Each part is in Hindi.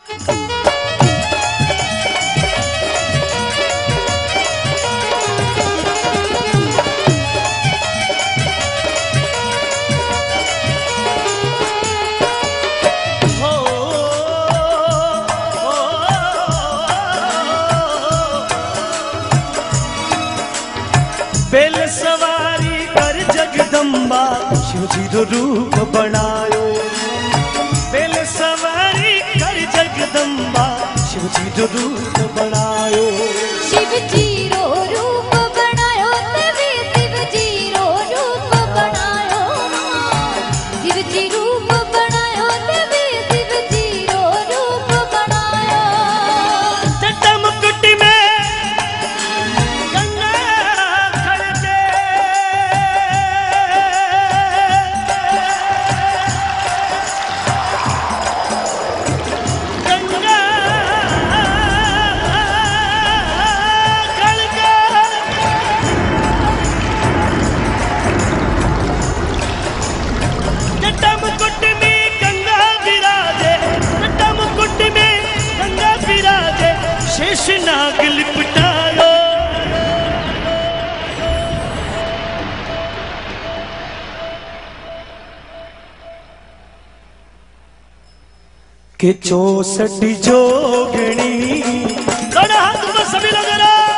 बेल सवारी कर जगदम्बा शिव जी रो रूप बनायो। बेल सवारी कर जगदम्बा शिव जी रो रूप बनायो। शिव जी रो रूप बनायो तवे शिव जी रो रूप बनायो। शिव जी रूप बनायो तवे शिव जी रो रूप बनायो। जटा मुकुट में गंगा शेष नाग लिपटायो। के 64 जोगणी दोनों हाथ ऊपर सभी लोग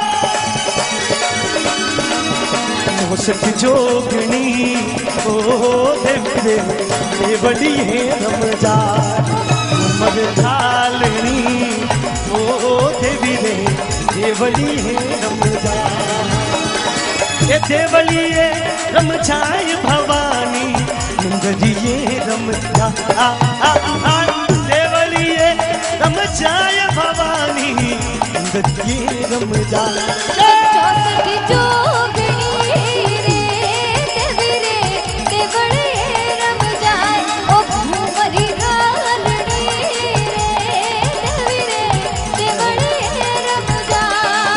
64 जोगणी ओ देव देवड़ी है रमजान मर झालनी ओ देवी रे देवली है रमजान। ये देवली है रमजाय भवानी मुंदरी ये रमजा देवली है रमजाय भवानी मुंदरी ये रमजान। 64 जोगणी रे देवी रे देवड़ी रमजाय ओ भूमरी गालड़ी रे देवी रे देवड़ी रमजाय।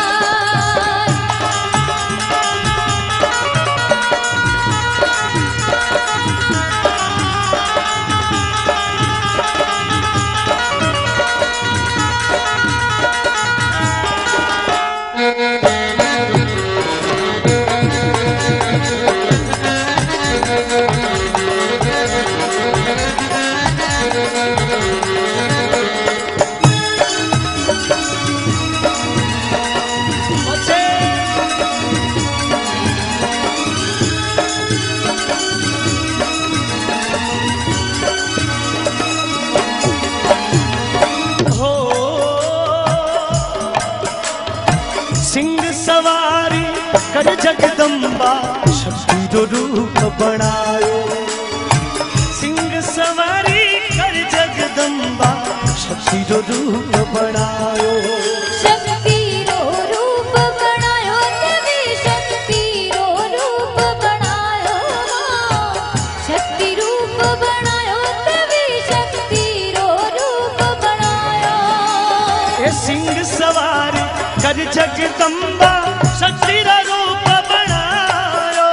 सिंह सवारी कर जगदम्बा शक्ति रो रूप बनायो। सिंह सवारी कर जगदम्बा शक्ति रो रूप बनायो। शक्ति रो रूप बनायो देवी शक्ति रो रूप बनायो। शक्ति रूप बनायो देवी शक्ति रो रूप बनायो। ये सिंह सवारी कर जगदम्बा शक्ति रो रूप बनायो।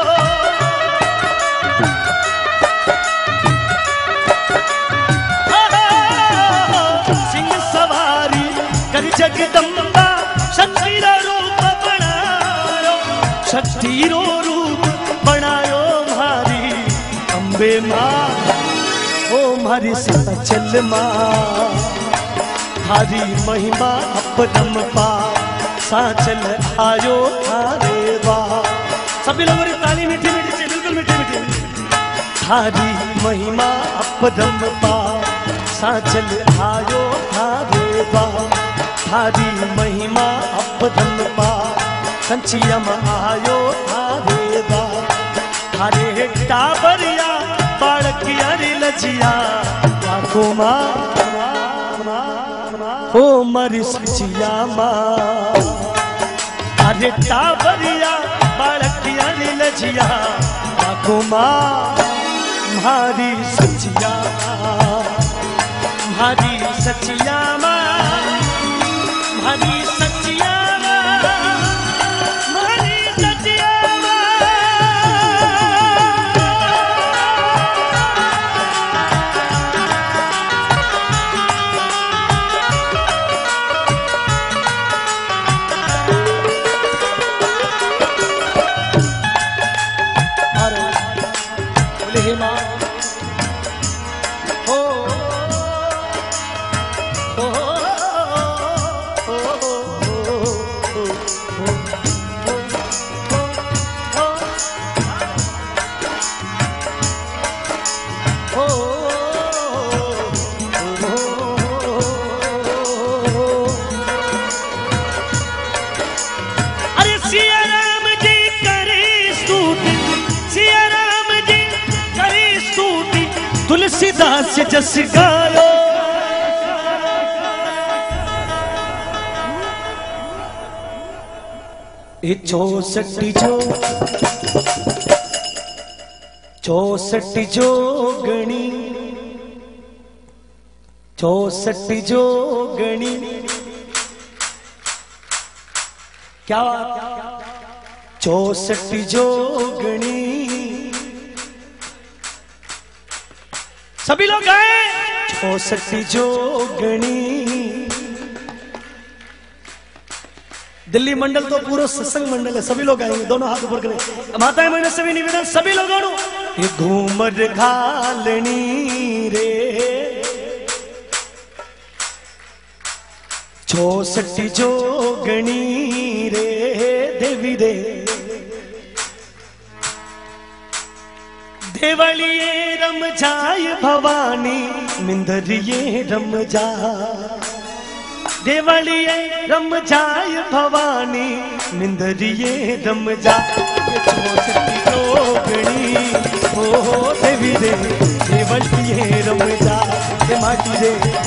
सिंह सवारी कर जगदम्बा शक्ति रो रूप बनायो। शक्ति रो रूप बनायो मारी अम्बे माँ ओ मारी सीताचल माँ थारी महिमा अपरम पार साचल आयो थारे वाह। सभी लोगों ने ताली मीठी मीठी से बिल्कुल मीठी मीठी। थारी महिमा अपरम पार साचल आयो थारे वाह। थारी महिमा अपरम पार संचियम आयो थारे वाह। थारे टाबरिया बालक यारी लजिया लाखों माँ ओ मरी सचिया माँ। अरे टाबरिया बालकिया लजिया लाखों माँ मारी सचिया मारी सचिया माँ मारी सचिया जस गायो ए 64 जोगणी 64 जोगणी क्या 64 जोगणी सभी लोग गाए 64 जोगणी दिल्ली मंडल तो पूरा सत्संग मंडल है, सभी लोग आएंगे, दोनों हाथ ऊपर करें। माताएं मैंने सभी निवेदन, सभी लोग ये घूमर घालनी रे 64 जोगणी रे देवी रे देवलिए रम जाय भवानी मिंदरिए रम जा देवलिए रम जाय भवानी मिंदरिए रम जा 64 जोगणी हो देवी रे देवलिए रम जा माटी रे